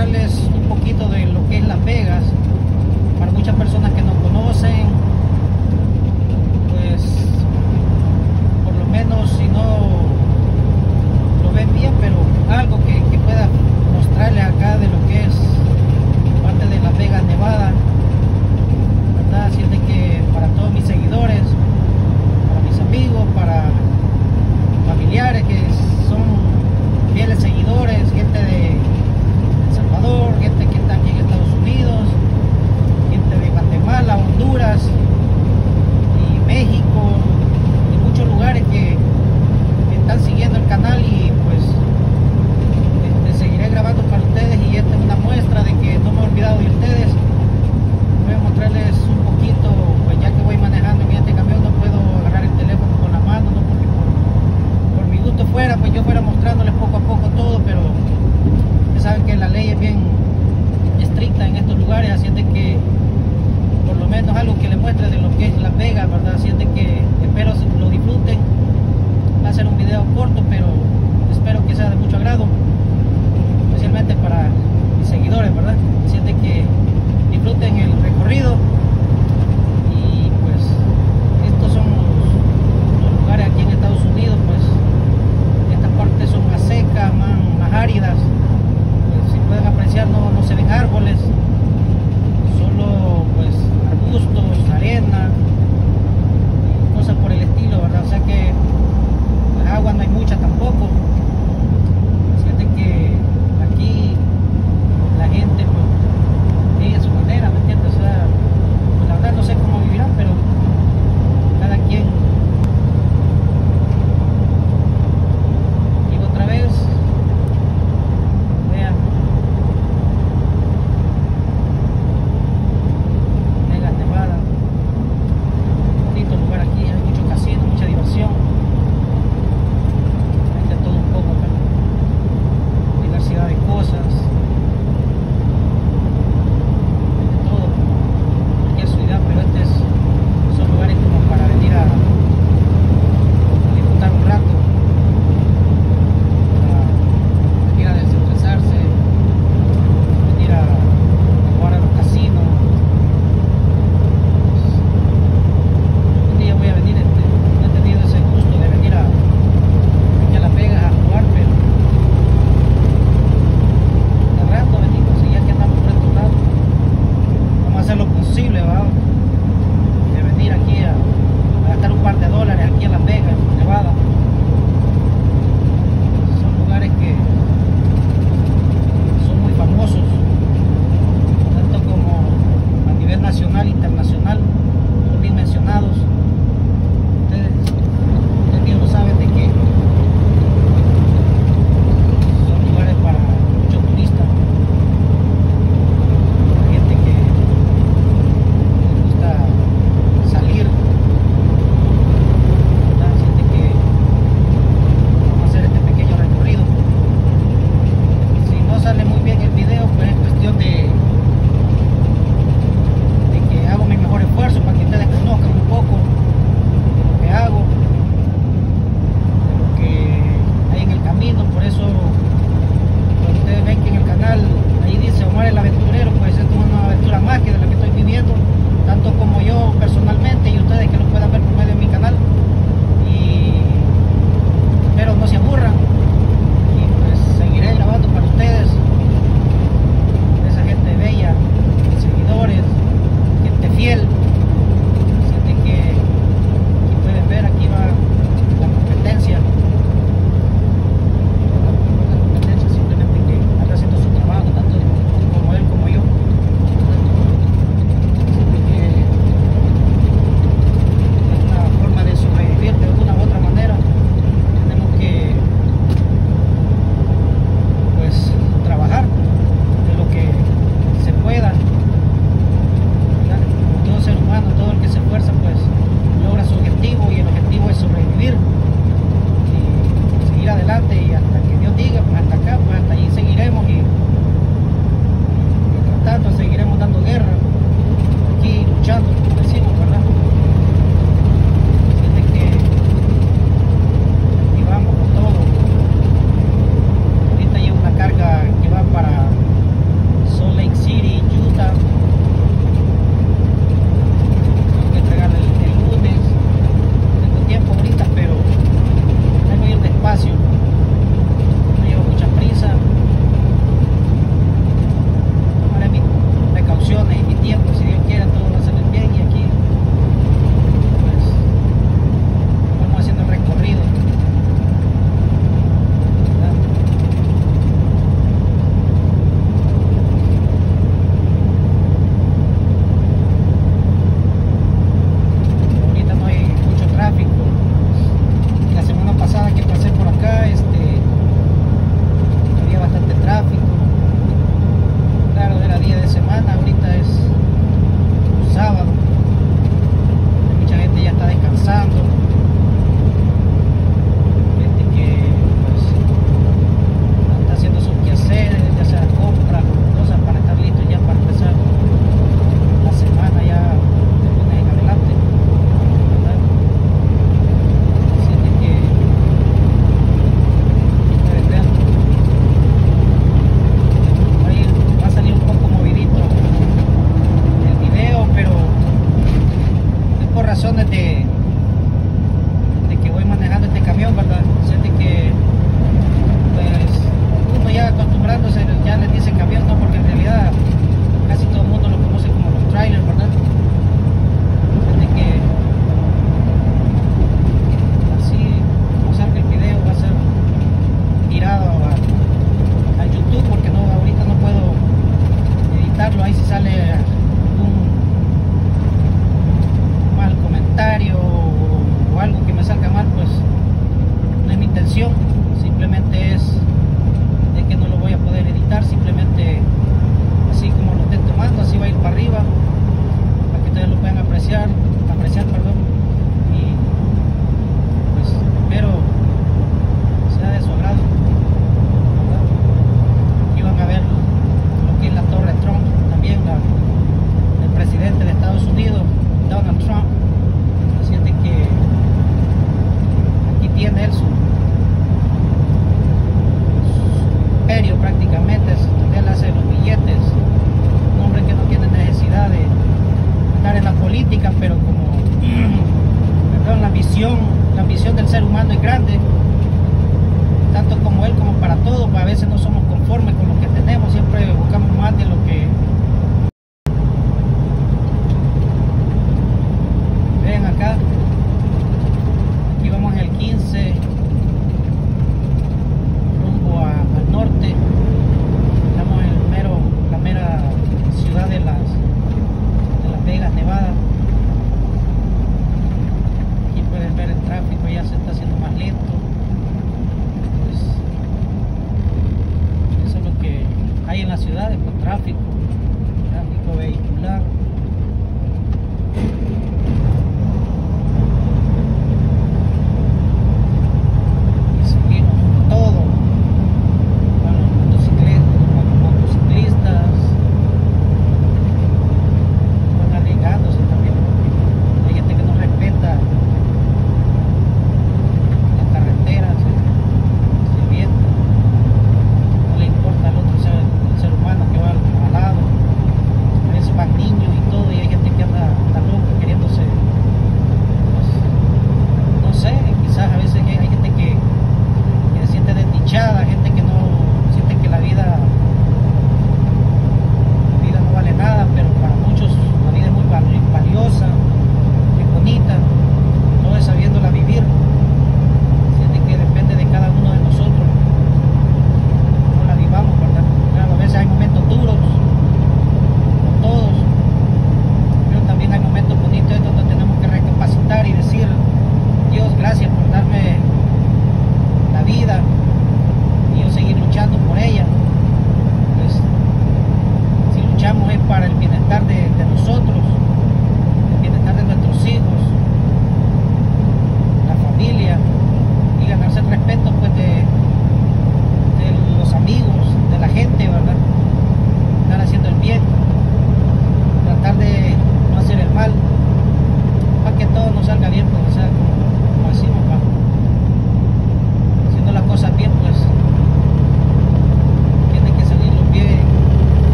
mostrarles un poquito de lo que es Las Vegas. Para muchas personas que no conocen, pues por lo menos si no lo ven bien, pero algo que pueda mostrarles acá de lo que es parte de Las Vegas, Nevada, ¿verdad? Así es de que para todos mis seguidores, para mis amigos, para familiares que son fieles seguidores, gente de El Salvador, gente que está aquí en Estados Unidos, gente de Guatemala, Honduras y México, y muchos lugares que están siguiendo el canal, y pues seguiré grabando para ustedes, y esta es una muestra de que no me he olvidado de ustedes. Voy a mostrarles un poquito, pues ya que voy manejando en este camión no puedo agarrar el teléfono con la mano, no porque por mi gusto fuera, pues yo fuera mostrándoles poco a poco todo, pero ustedes saben que la ley es bien estricta en estos lugares, así es de que por lo menos algo que les muestre de lo que es Las Vegas, ¿verdad? Así es de que espero lo disfruten. Va a ser un video corto, pero espero que sea de mucho agrado, especialmente para mis seguidores, ¿verdad? Así es de que disfruten el recorrido. Y pues estos son los lugares aquí en Estados Unidos, pues estas partes son más secas, más áridas. Pues, si pueden apreciar, no se ven árboles, solo pues arbustos, arena y cosas por el estilo, ¿verdad? O sea que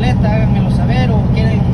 molesta, háganmelo saber, o quieren